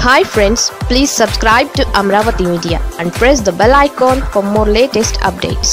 Hi friends, please subscribe to Amaravathi Media and press the bell icon for more latest updates.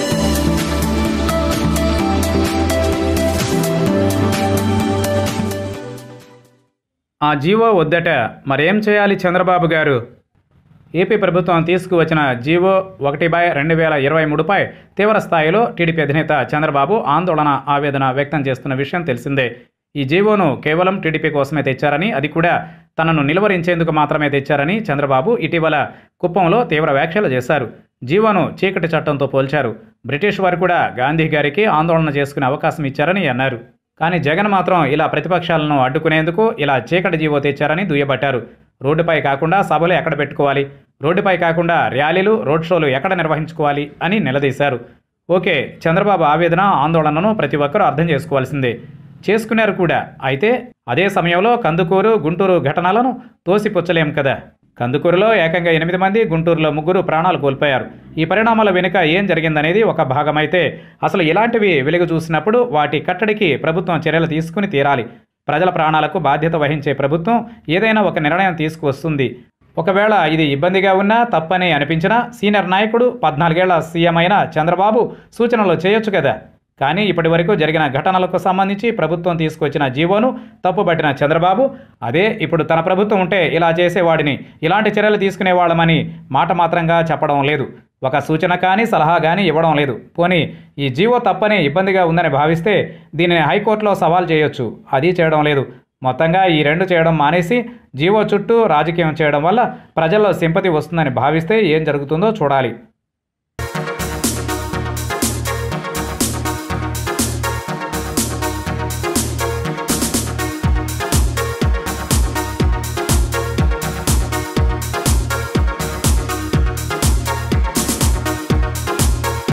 ఆ GO వద్దట మరేం చేయాలి చంద్రబాబు గారు? AP ప్రభుత్వం తీసుకువచ్చిన జీవో 1/2023పై తీవ్ర స్థాయిలో టీడీపీ అధినేత చంద్రబాబు ఆందోళన ఆవేదన వ్యక్తం చేస్తున్న విషయం తెలిసిందే. ఈ జీవోను కేవలం టీడీపీ కోసమే తెచ్చారని, అది కూడా తనను నిలువరించేందుకు మాత్రమే తెచ్చారని చంద్రబాబు ఇటీవల కుప్పంలో తీవ్ర వ్యాఖ్యలు చేశారు. జీవోను చీకటి చట్టంతో పోల్చారు. బ్రిటిష్ వారు కూడా గాంధీ గారికి ఆందోళన చేసుకునే అవకాశం ఇచ్చారని అన్నారు. కానీ జగన్ మాత్రం ఇలా ప్రతిపక్షాలను అడ్డుకునేందుకు ఇలా చీకటి జీవో తెచ్చారని దుయ్యబట్టారు. రోడ్డుపై కాకుండా సభలు ఎక్కడ పెట్టుకోవాలి, రోడ్డుపై కాకుండా ర్యాలీలు, రోడ్ షోలు ఎక్కడ నిర్వహించుకోవాలి అని నిలదీశారు. ఓకే, చంద్రబాబు ఆవేదన, ఆందోళనను ప్రతి ఒక్కరూ అర్థం చేసుకోవాల్సిందే, చేసుకున్నారు కూడా. అయితే అదే సమయంలో కందుకూరు, గుంటూరు ఘటనలను తోసిపుచ్చలేం కదా. కందుకూరులో ఏకంగా 8 మంది, గుంటూరులో 3 ప్రాణాలు కోల్పోయారు. ఈ పరిణామాల వెనుక ఏం జరిగిందనేది ఒక భాగమైతే, అసలు ఇలాంటివి వెలుగు చూసినప్పుడు వాటి కట్టడికి ప్రభుత్వం చర్యలు తీసుకుని తీరాలి. ప్రజల ప్రాణాలకు బాధ్యత వహించే ప్రభుత్వం ఏదైనా ఒక నిర్ణయం తీసుకువస్తుంది. ఒకవేళ ఇది ఇబ్బందిగా ఉన్నా, తప్పని అనిపించినా సీనియర్ నాయకుడు, 14 ఏళ్ల సీఎం అయిన చంద్రబాబు సూచనలు చేయొచ్చు కదా. కానీ ఇప్పటి వరకు జరిగిన ఘటనలకు సంబంధించి ప్రభుత్వం తీసుకొచ్చిన జీవోను తప్పుబట్టిన చంద్రబాబు, అదే ఇప్పుడు తన ప్రభుత్వం ఉంటే ఇలా చేసేవాడిని, ఇలాంటి చర్యలు తీసుకునేవాళ్ళమని మాట మాత్రంగా చెప్పడం లేదు. ఒక సూచన కానీ, సలహా కానీ ఇవ్వడం లేదు. పోనీ ఈ జీవో తప్పని, ఇబ్బందిగా ఉందని భావిస్తే దీనిని హైకోర్టులో సవాల్ చేయొచ్చు, అది చేయడం లేదు. మొత్తంగా ఈ 2 చేయడం మానేసి జీవో చుట్టూ రాజకీయం చేయడం వల్ల ప్రజల్లో సింపతి వస్తుందని భావిస్తే ఏం జరుగుతుందో చూడాలి.